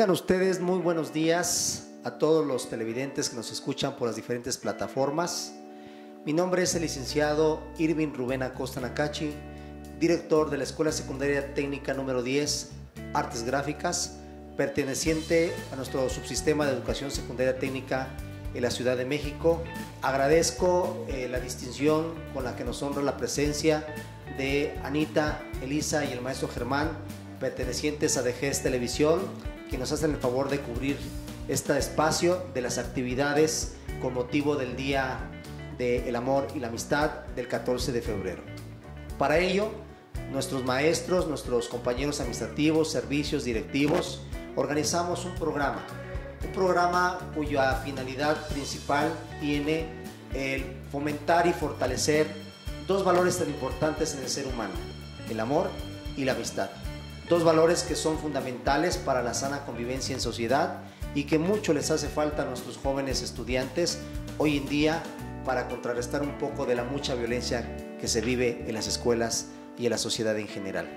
Tengan ustedes muy buenos días a todos los televidentes que nos escuchan por las diferentes plataformas. Mi nombre es el licenciado Irving Rubén Acosta Nakachi, director de la Escuela Secundaria Técnica número 10, Artes Gráficas, perteneciente a nuestro subsistema de educación secundaria técnica en la Ciudad de México. Agradezco la distinción con la que nos honra la presencia de Anita, Elisa y el maestro Germán, pertenecientes a DGES Televisión, que nos hacen el favor de cubrir este espacio de las actividades con motivo del Día del Amor y la Amistad del 14 de febrero. Para ello, nuestros maestros, nuestros compañeros administrativos, servicios, directivos, organizamos un programa cuya finalidad principal tiene el fomentar y fortalecer dos valores tan importantes en el ser humano: el amor y la amistad. Dos valores que son fundamentales para la sana convivencia en sociedad y que mucho les hace falta a nuestros jóvenes estudiantes hoy en día para contrarrestar un poco de la mucha violencia que se vive en las escuelas y en la sociedad en general.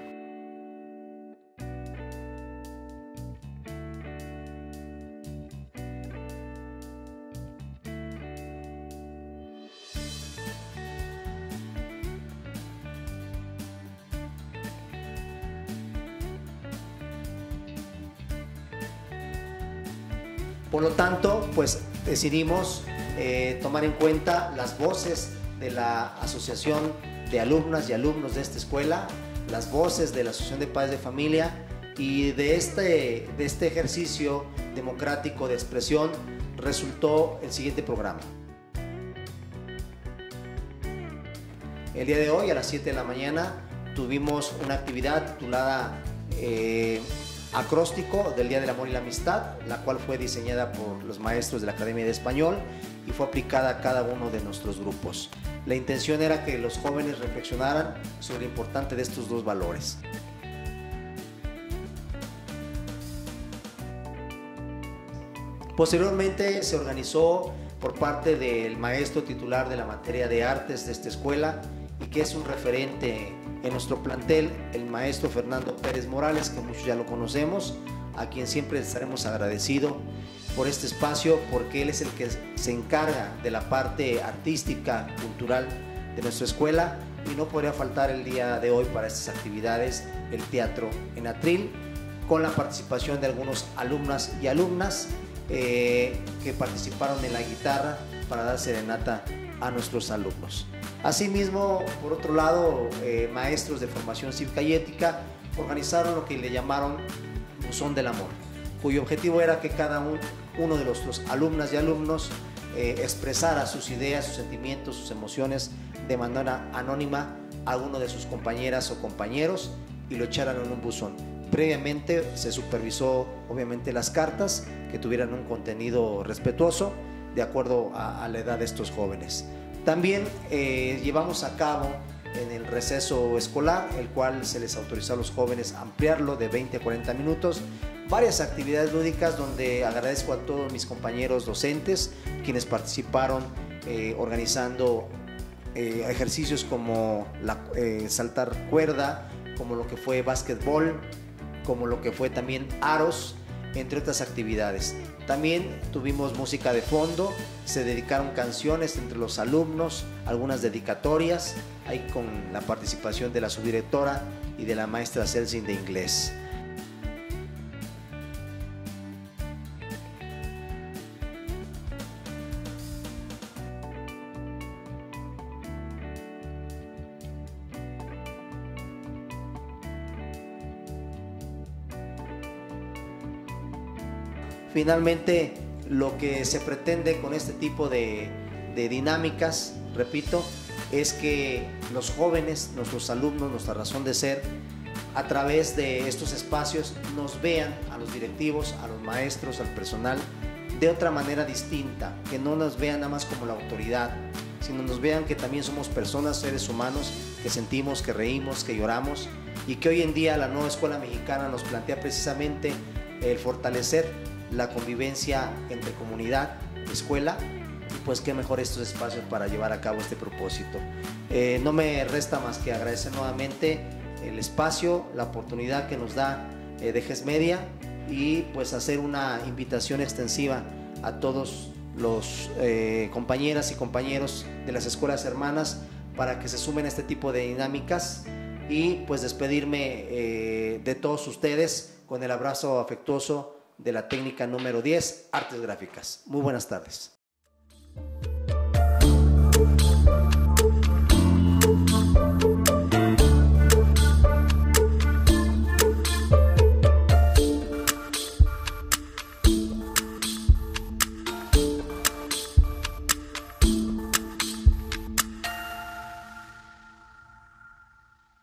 Por lo tanto, pues decidimos tomar en cuenta las voces de la Asociación de Alumnas y Alumnos de esta escuela, las voces de la Asociación de Padres de Familia, y de este ejercicio democrático de expresión resultó el siguiente programa. El día de hoy a las 7 de la mañana tuvimos una actividad titulada Acróstico del Día del Amor y la Amistad, la cual fue diseñada por los maestros de la Academia de Español y fue aplicada a cada uno de nuestros grupos. La intención era que los jóvenes reflexionaran sobre lo importante de estos dos valores. Posteriormente se organizó por parte del maestro titular de la materia de artes de esta escuela y que es un referente en nuestro plantel, el maestro Fernando Pérez Morales, que muchos ya lo conocemos, a quien siempre estaremos agradecidos por este espacio, porque él es el que se encarga de la parte artística, cultural de nuestra escuela, y no podría faltar el día de hoy para estas actividades el teatro en atril, con la participación de algunos alumnas y alumnas que participaron en la guitarra para dar serenata a nuestros alumnos. Asimismo, por otro lado, maestros de formación cívica y ética organizaron lo que le llamaron Buzón del Amor, cuyo objetivo era que cada uno de nuestros alumnas y alumnos expresara sus ideas, sus sentimientos, sus emociones de manera anónima a alguno de sus compañeras o compañeros y lo echaran en un buzón. Previamente se supervisó obviamente las cartas que tuvieran un contenido respetuoso de acuerdo a la edad de estos jóvenes. También llevamos a cabo en el receso escolar, el cual se les autorizó a los jóvenes ampliarlo de 20 a 40 minutos, varias actividades lúdicas donde agradezco a todos mis compañeros docentes quienes participaron organizando ejercicios como saltar cuerda, como lo que fue básquetbol, como lo que fue también aros, entre otras actividades. También tuvimos música de fondo, se dedicaron canciones entre los alumnos, algunas dedicatorias, ahí con la participación de la subdirectora y de la maestra Celsin de inglés. Finalmente, lo que se pretende con este tipo de dinámicas, repito, es que los jóvenes, nuestros alumnos, nuestra razón de ser, a través de estos espacios nos vean a los directivos, a los maestros, al personal, de otra manera distinta, que no nos vean nada más como la autoridad, sino nos vean que también somos personas, seres humanos, que sentimos, que reímos, que lloramos, y que hoy en día la nueva escuela mexicana nos plantea precisamente el fortalecer la convivencia entre comunidad, escuela, y pues qué mejor estos espacios para llevar a cabo este propósito. No me resta más que agradecer nuevamente el espacio, la oportunidad que nos da DGES Media y pues hacer una invitación extensiva a todos los compañeras y compañeros de las escuelas hermanas para que se sumen a este tipo de dinámicas y pues despedirme de todos ustedes con el abrazo afectuoso de la técnica número 10, Artes Gráficas. Muy buenas tardes.